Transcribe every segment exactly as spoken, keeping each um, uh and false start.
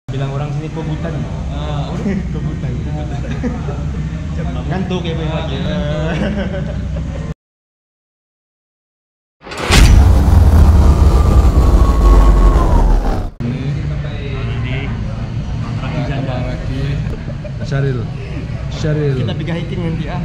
Bilang orang sini kebutan. Ah, kebutan. Ngantuk ya Bang lagi. Syaril, Syaril. Kita pergi hiking nanti ah.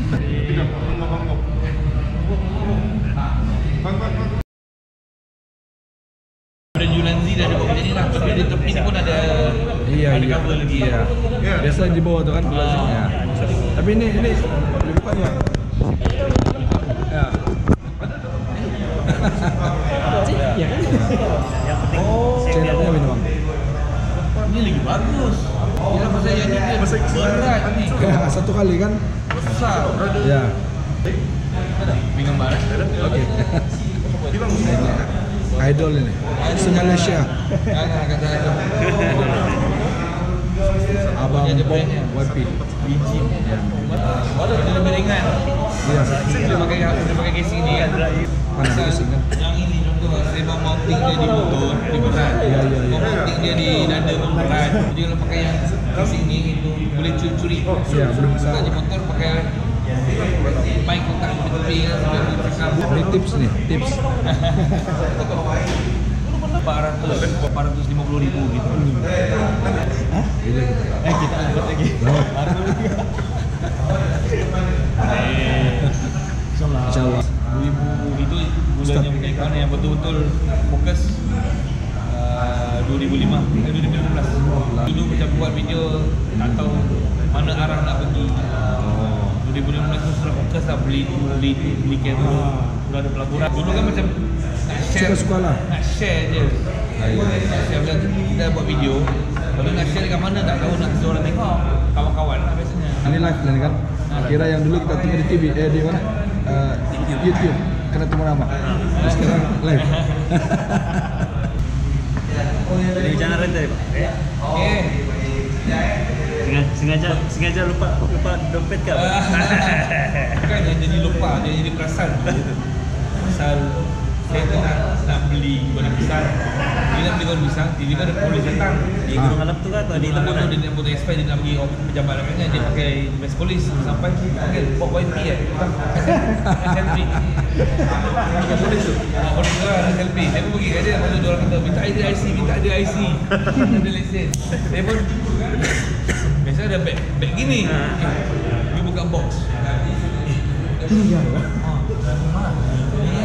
Brand Yulanzi dah ada bawa jadi lah. Tapi di tepi ni pun ada. Iya, ada iya. cover lagi. Iya. Biasa di bawah tu kan plastiknya. Tapi ini ini bukan ya. Ya. Iya kan? Oh, channelnya ini bang. Ini lagi bagus. Gila masa yang ini berat ni. Satu kali kan? Besar. Ya. Bingung banget. Oke. Idol ini. Se-Malaysia. Jangan kata idol. Abang Bob Y P. Biji. Ya. Waduh, dia lebih ringan. Iya. Dia pakai dia pakai casing ni kan. Mana casing kan? Yang ini contoh saya mounting dia di motor, di berat. Iya, iya, iya. Mounting dia di dada pun berat. Jadi kalau pakai yang casing ni itu boleh curi-curi. Iya, belum bisa. Di motor pakai mic letak di tepi kan sambil cakap. Ini tips nih, tips. empat ratus, empat ratus lima puluh ribu gitu. Hah? Gila kita. Eh kita angkat lagi. Baru Eh, Insyaallah. Insyaallah. dua ribu itu bulannya punya kawan yang betul-betul fokus. Uh, dua ribu lima, eh, dua ribu lima belas. Dulu macam buat video tak tahu mana arah nak pergi. dua ribu lima belas tu sudah fokus lah beli beli beli kamera. Sudah ada pelaburan. Dulu kan macam nak share Suka-suka lah. nak share je. Nak share macam kita buat video. Kalau nak share dekat mana tak tahu nak suruh orang tengok. Kawan-kawan lah biasanya. Ini live dan kan? Kira yang dulu kita tengok di T V, eh di mana? Uh, YouTube. Kena temu nama. Terus sekarang live. Jadi jangan rendah Pak. Okey. Sengaja sengaja, sengaja lupa lupa dompet ke? Bukan dia jadi lupa, dia jadi perasan. Pasal saya tu nak, nak beli goreng pisang. Dia nak beli goreng pisang, tiba-tiba ada polis datang. Di Gunung Alap tu kan atau di Dia Tamunan? dia nak potong expired, dia nak pergi office pejabat namanya, dia pakai vest polis sampai okey bawa Y P eh. Selfie. Pakai polis tu. Ah, polis tu ada selfie. Saya pun pergi kat dia, lepas tu dia orang kata minta I D I C, minta I D I C. Ada lesen. Saya pun biasa ada beg beg gini. Dia buka box. Iya. Ah, iya.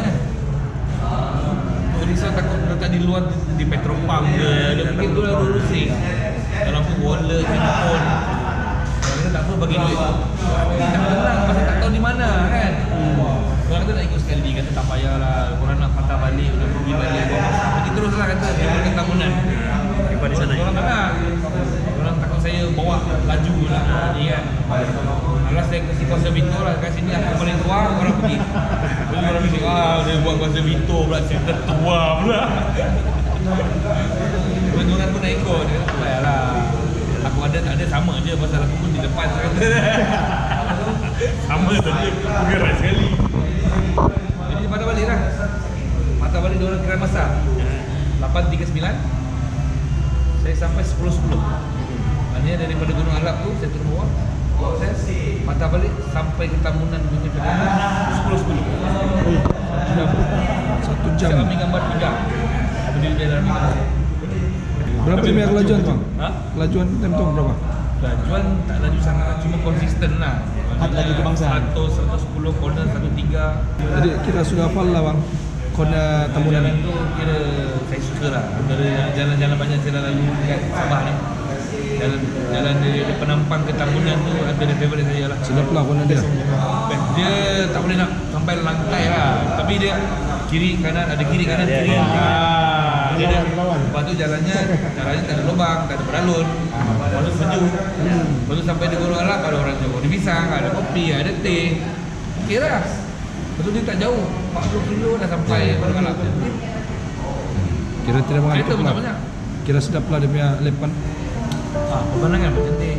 Risau takut letak di luar di Petropam ke, dia fikir tu lah dulu sih. Dalam tu wallet, handphone. Orang kata tak apa bagi duit. Tak tenang pasal tak tahu di mana kan. Orang kata nak ikut sekali, kata tak payahlah. Korang nak patah balik, nak pergi balik. Pergi terus lah kata, dia berikan tamunan. Daripada sana. Orang tak nak. Orang takut saya bawa laju lah. Jadi kan. Alas saya kasi kuasa Vito lah kat sini aku paling tua, orang pergi. Jadi orang pergi, ah dia buat kuasa Vito pula, cerita tua pula. Tuan-tuan pun nak ikut, dia kata tak payahlah. Aku ada tak ada sama je pasal aku pun di depan kata. Sama saja, gerak sekali. Jadi patah balik lah. Patah balik dia orang kira masa lapan tiga puluh sembilan. Saya sampai sepuluh sepuluh. Maknanya daripada Gunung Alap tu saya turun bawah. Proses patah balik sampai ke Tamunan punya perjalanan sepuluh sepuluh. Satu jam. Saya ambil gambar tiga. Berdiri di dalam gambar. Berapa jam ya kelajuan bang? Ha? Kelajuan temtong berapa? Kelajuan tak laju sangat, cuma konsisten lah. Hat laju kebangsaan. seratus, seratus sepuluh, corner seratus tiga. Jadi kita sudah hafal lah bang. Kona Tamunan. Jalan tu kira saya suka lah. Dari jalan-jalan banyak saya dah lalu kat Sabah ni. Jalan jalan dari penampang ke Tamunan tu ada favourite saya lah. Sedap lah kona dia. Dia tak boleh nak sampai lantai lah. Tapi dia kiri kanan ada kiri kanan kiri. Ah, dia ada. Lepas tu jalannya jalannya tak ada lubang, tak ada beralun. Lepas tu sejuk. Lepas tu sampai di Gunung Alap ada orang jual goreng pisang, ada kopi, ada teh. Okey lah. Lepas tu dia tak jauh, empat puluh kilo dah sampai Gunung Alap. Kira tidak Kereta mengantuk pun tak lah. banyak. Kira sedap lah dia punya lepan. Ah, pemandangan pun cantik.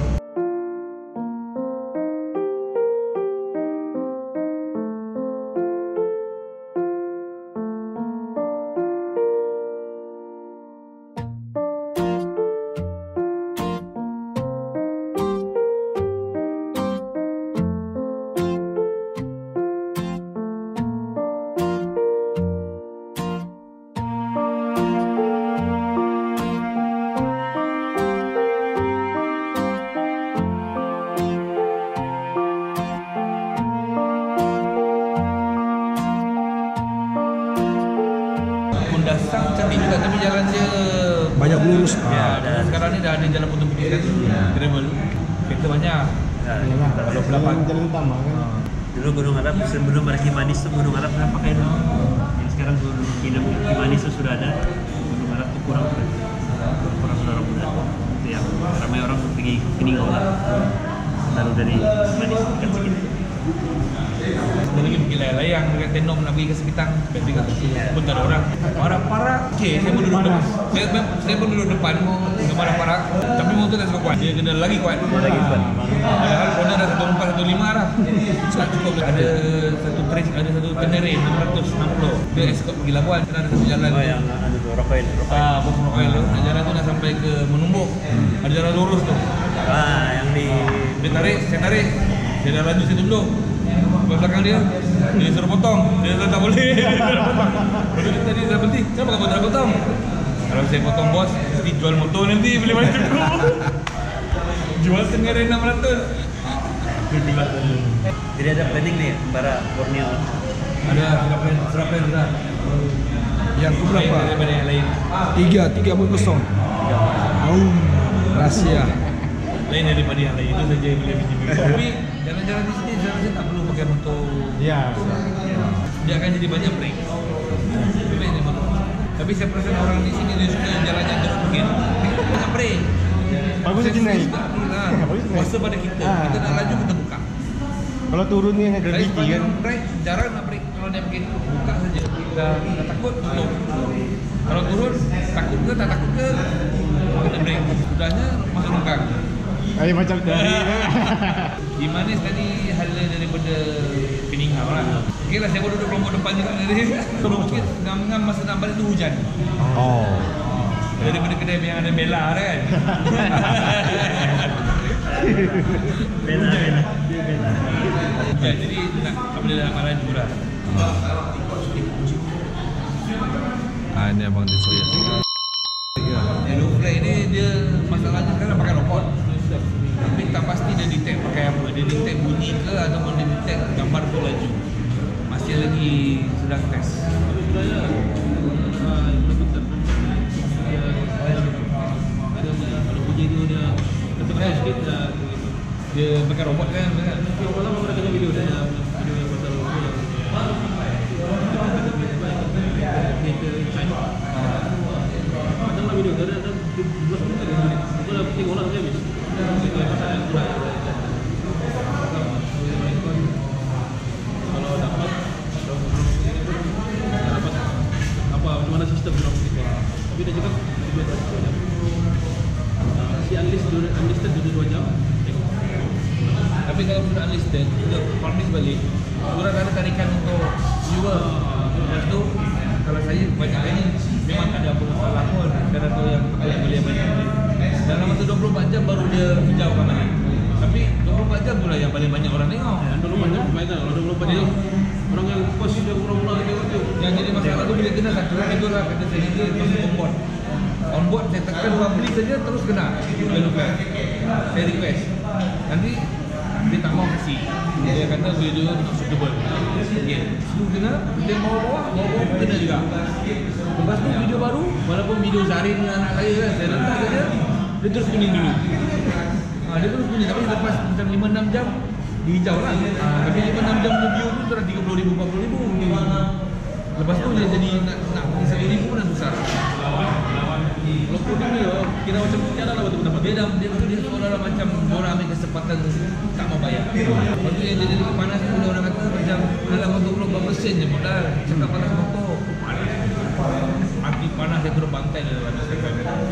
lurus. Ya, dan sekarang ni dah ada jalan putus putih kan. Travel. Kereta banyak. Ya, Kalau berlapan. Jalan utama kan. dulu Gunung Arap sebelum ada Kimanis tuh Gunung Arap pernah pakai dulu. Yang sekarang Gunung Kimanis tuh sudah ada. Gunung Arap tuh kurang kurang kurang muda. Itu yang ramai orang pergi Keningau lah. Lalu dari Kimanis dekat sedikit. Ada lagi pergi layang dekat Tenom nak pergi ke Sekitang. Berarti kat situ pun tak ada orang. Parah-parah. Okey, saya pun duduk depan. Saya, saya pun duduk depan dengan parah-parah. Tapi motor tak suka kuat. Dia kena lagi kuat. Lagi kuat. Padahal Honda dah satu empat, satu lima dah. Tak cukup. Ada satu trace, ada satu Tenere enam ratus enam puluh. Dia escort pergi Labuan. Kita ada satu jalan. Oh yang ada tu Rokoil. Ah, bos Rokoil tu. Jalan tu dah sampai ke Menumbuk. Ada jalan lurus tu. Ah, yang di Dia tarik, saya tarik. Dia dah laju, saya tunduk. Belakang dia, dia suruh potong. Dia tak boleh. Lepas tu tadi dah berhenti. Kenapa kamu tak potong? Kalau saya potong bos, mesti jual motor nanti boleh banyak cukup. Jual Tenere enam ratus. Jadi ada planning nih para Borneo. Ada serapan, serapan sudah. Yang ke berapa? Lain daripada yang lain. Tiga, tiga pun kosong. Oh, rahsia. Lain daripada yang lain. Itu saja yang boleh biji-biji. Tapi jalan-jalan di sini saya rasa tak perlu pakai motor. Ya. Dia akan jadi banyak break. Lebih baik dia motor. Tapi saya perasan orang di sini dia suka jalan yang terus mungkin. Banyak break. Bagus je naik. Nah, kuasa pada kita. Ah. Kita nak laju kita buka. Kalau turun ni dengan Tapi gravity kan. break jarang nak break. Kalau dia mungkin buka saja. Dah, dah takut tutup. Kalau turun takut ke tak takut ke kita break. Sudahnya masuk longkang. Ay, macam tadi. Gimana tadi hala daripada Peningau lah. Okey lah, saya baru duduk kelompok depan juga tadi. Kalau mungkin ngam-ngam masa nak balik tu hujan. Oh. Daripada kedai yang ada Bella kan. Bela bela. Dia bela. Ya, jadi nak tak boleh nak marah juga. Ah, ini abang dia soya. Yang low flag ni dia masalahnya sekarang pakai robot. Tapi tak pasti dia detect pakai apa. Dia detect bunyi ke ataupun dia detect gambar tu laju. Masih lagi sedang test. Kalau bunyi tu dia tekan sikit dia pakai robot kan. Kalau lama pernah tengok video dia video yang pasal robot. Kita China. Padahal video dia ada dua belas minit. Aku dah tengok orang dia habis. Itu pasal yang kurang. Kalau dapat dapat apa macam mana sistem dia kita. Tapi dia cakap video dua jam. Si unlisted unlisted dua jam. Tapi kalau sudah unlisted, sudah publish balik, sudah ada tarikan untuk viewer. Lepas tu, kalau saya banyak kali memang tak ada apa masalah pun. Karena tu yang boleh boleh banyak. Dalam masa dua puluh empat jam baru dia hijau kan balik. Tapi dua puluh empat jam tu lah yang paling banyak orang tengok. dua puluh empat jam baik kan? Kalau dua puluh empat jam orang yang post dia kurang-kurang dia tu. Yang jadi masalah tu bila kena satu orang itu lah kata saya ni dia masuk on board. On board saya tekan publish saja terus kena. Saya request. Nanti dia tak mau kasih. Dia kata video not suitable. Okay. Semua kena, dia bawa-bawa, bawa-bawa pun kena juga. Lepas tu video baru, walaupun video Zarin dengan anak saya kan, saya letak saja, dia terus kuning dulu. Ha, dia terus kuning, tapi lepas macam lima enam jam, dihijau lah. Ha, tapi lima enam jam punya view tu sudah tiga puluh ribu, empat puluh ribu. Lepas tu dia jadi nak nak satu ribu pun dah susah. Kalau kuning ni kira macam tiada lah betul dapat. Dia dah dia tu dia seolah-olah macam orang ambil kesempatan tak mau bayar. Lepas tu yang jadi panas tu orang kata macam alah motor belum berapa sen je modal. Cakap panas motor. Api panas dia terus bantai dia dalam sekarang.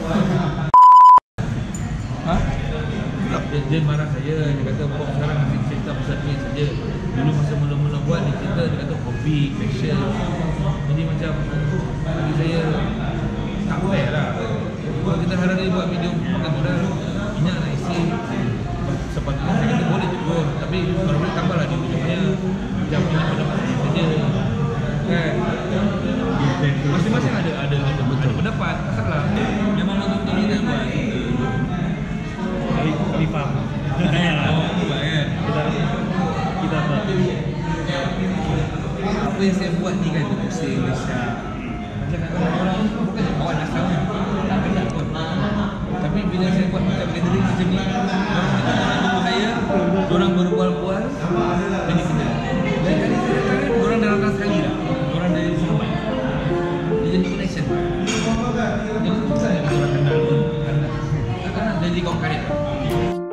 Ha? Dia, dia marah saya, dia kata pok sekarang masih cerita pasal ni saja. Dulu masa mula-mula buat dia cerita dia kata hobi, passion. Jadi macam bagi saya tak fair lah. Kalau kita hari ni buat video makan modal, minyak nak isi. Sepatutnya saya kata boleh tegur, tapi kalau boleh tambahlah di video saya. Macam ini pendapat saya saja. Kan? Masing-masing ada ada ada betul pendapat. Masalah. Memang betul-betul kita buat. Kami faham. Oh, buat kan? Kita kita faham. Apa yang saya buat ni kan untuk Malaysia. Macam kata orang bukan kawan asal. Tak kenal pun. bila saya buat macam gathering macam ni, orang itu orang tunggu saya, orang berbual-bual dan dikenal. Lain kali saya datang kan, orang dah datang sekali dah. Orang dari sahabat. Dia jadi connection. Jadi susah yang orang kenal pun. Takkan nak jadi kawan karya.